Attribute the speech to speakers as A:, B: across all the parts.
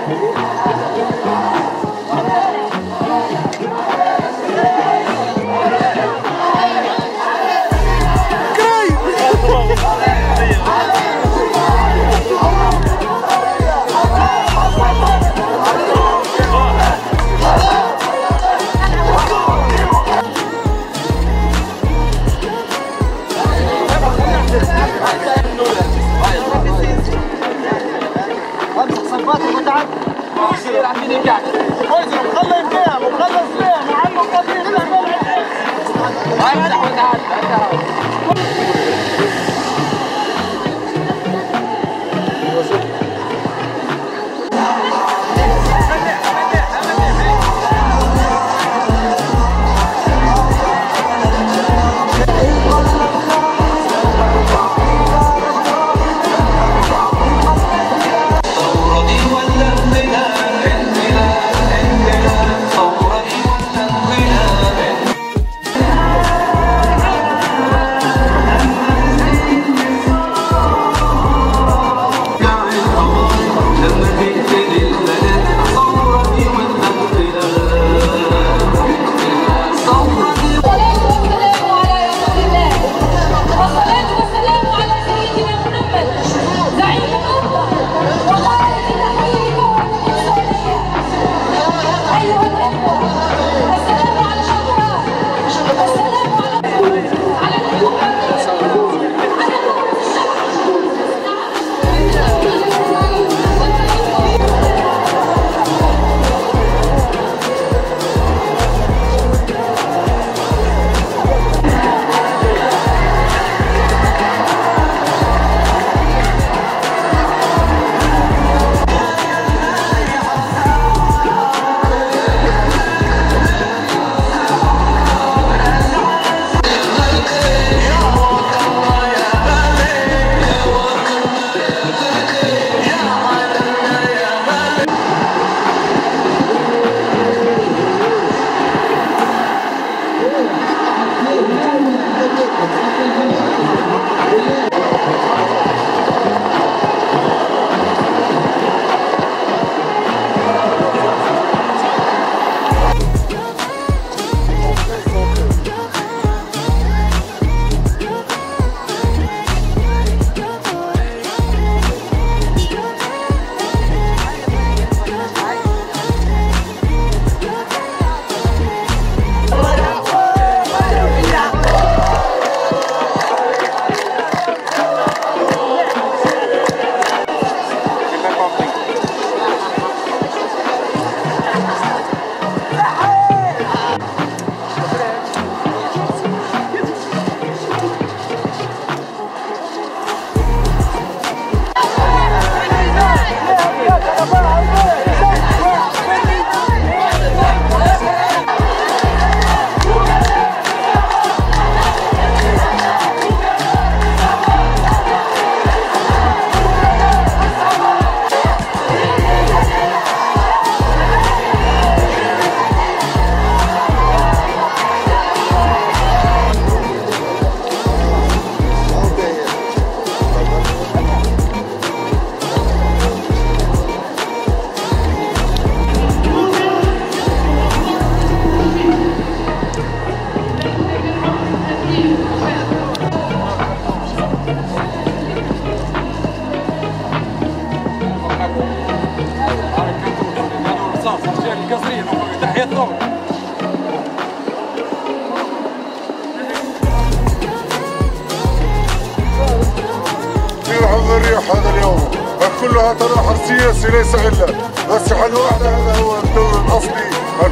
A: هذا اليوم كلها تناحر سياسي ليس الا بس حل واحد. هذا هو الدور الاصلي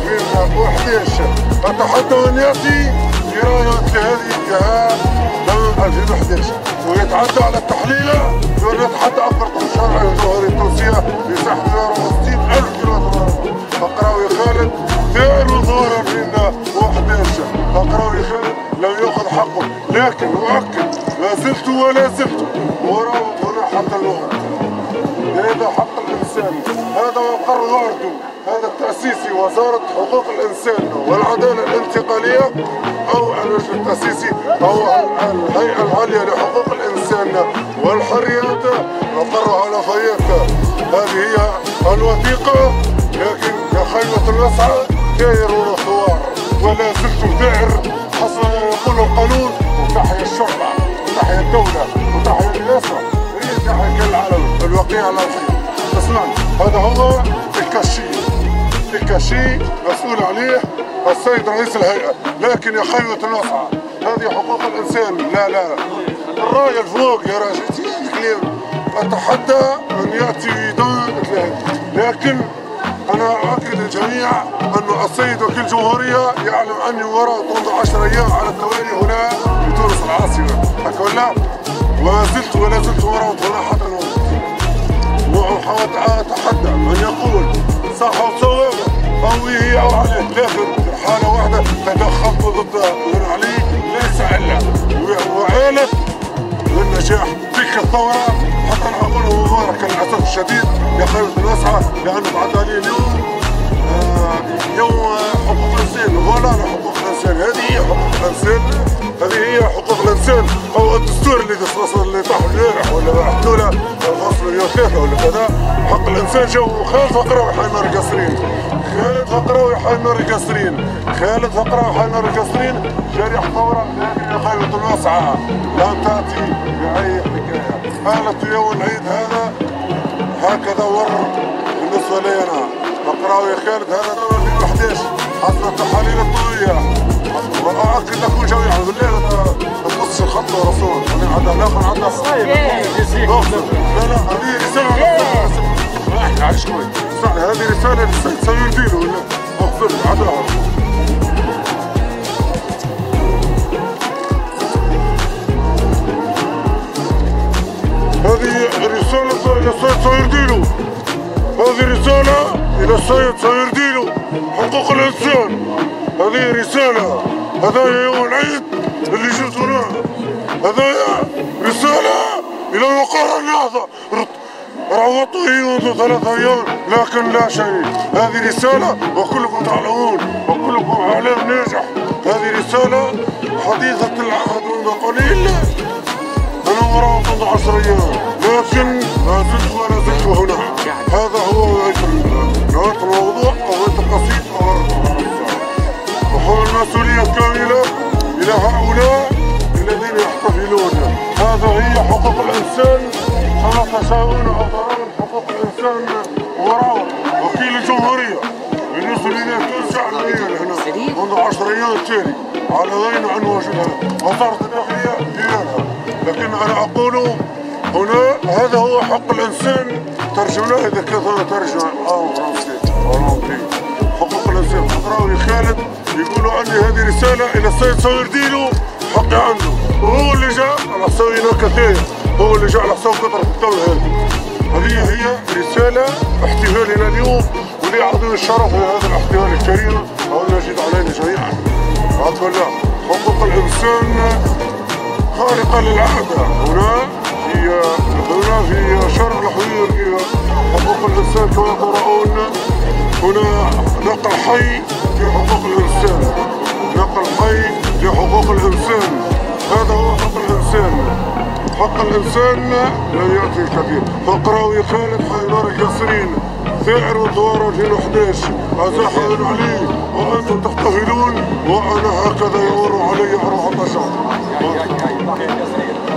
A: 2011. اتحدى ان ياتي جرايات لهذه الجهات دور 2011 ويتعدى على التحليله ونتحدى افرق الشرع الجوهري التونسيه بسحب 160,000 كيلومتر. فقراوي خالد داروا ظهرا فينا 11. فقراوي خالد لم ياخذ حقه، لكن اؤكد لا زلت ولا زلت وراء هنا حتى الوقت. هذا حق الانسان، هذا مقر وارده، هذا التاسيسي وزاره حقوق الانسان والعداله الانتقاليه او اللجنه التاسيسي او الهيئه العاليه لحقوق الانسان والحريات مقرها على فيات. هذه هي الوثيقة، لكن يا خيمة الوسعى دايرون ثوار ولا زلت دائر حسب ما يقول القانون. وتحيا الشرطة وتحيا الدولة وتحيا الرئاسة، هي تحيا كالعالم الوقيع على الخير. اسمعني، هذا هو الكاشي مسؤول عليه السيد رئيس الهيئة، لكن يا خيمة الوسعى هذه حقوق الإنسان. لا الراية الفوق يا راجل الكلام. أتحدى أن يأتي دون مثل هذا، لكن أنا أؤكد للجميع أن السيد وكيل الجمهورية يعلم أني وراء 18 أيام على التوالي هنا في تونس العاصمة، هكا ولا؟ ولا زلت وراء هنا حتى الموت. وأتحدى من يقول صح أو صواب أو هي أو عليه، لكن حالة واحدة تدخلت ضد علي ليس إلا وعالت للنجاح تلك الثورة، حتى نقول مبارك للأسف الشديد يا خيمة الوسعى، لأنه تعدى عليه اليوم يوم حقوق الإنسان. ولا حقوق الإنسان هذه هي حقوق الإنسان، هذه هي حقوق الإنسان أو الدستور اللي طاح البارح ولا حطوا له الفصل 103 ولا كذا. حق الإنسان جو خالد فقراوي حي نار القصرين، خالد فقراوي حي نار القصرين، خالد فقراوي حي نار القصرين جاري ثورة. لكن يا خيمة الوسعى لا تأتي بأي حكاية. حالة يوم العيد هذا هكذا ور بالنسبة لي أنا فقراوي خالد هذا دور 2011 حسب التحاليل الطبية. وأؤكد لكم جميعا بالله ما تقصش الخط يا رسول. أنا عندها لا عندها صاير. لا هذه رسالة احكي على شوي. هذه رسالة للسيد سمير دينو ولا أغفر عداها. هذه رسالة إلى السيد سمير دينو، هذه رسالة إلى السيد سمير دينو حقوق الإنسان. هذه رسالة، هذايا يوم العيد اللي جبت هنا، هذايا رسالة إلى مقر النهضة روضته منذ 3 أيام لكن لا شيء. هذه رسالة وكلكم تعلمون وكلكم إعلام ناجح. هذه رسالة حديثة العهد منذ قليل، أنا وراء 18 أيام، لكن ما زلت ولا زلت هنا. هذا هو نهاية الموضوع أو نهاية القصيد. وحمل المسؤولية الكاملة إلى هؤلاء الذين يحتفلون. هذا هي حقوق الإنسان كما تشاءون أو ترون. حقوق الإنسان وراء وكيل الجمهورية بالنسبة لنا تونس عالميا هنا منذ 10 أيام تالي على غير عن وجودها. وزارة الداخلية ديالها، لكن أنا أقول هنا هذا هو حق الإنسان. ترجمناه إذا كان ترجمة فرنسي أو أولمبي. حقوق الإنسان فقراوي خالد يقولوا عندي هذه رسالة إلى السيد سمير دينو حقي عنده، وهو اللي جاء على حساب كثير، هو اللي جاء على حساب قطر الدولة. هذه هي رسالة احتفالنا اليوم، ولي عظيم الشرف لهذا الاحتفال الكريم أو يجد علينا جميعا. عطوا الله حقوق الإنسان خارقة للعادة. هنا في شرق الحدود في حقوق الإنسان كما ترون. هنا نقل حي لحقوق الإنسان، نقل حي لحقوق الإنسان. هذا هو حق الإنسان. حق الإنسان لم يأتي الكثير. فقراوي خالد حي نار القصرين ثائر وثوار 2011 أزاح من علي وأنتم تحتفلون وأنا هكذا يمر علي أروح النشاط.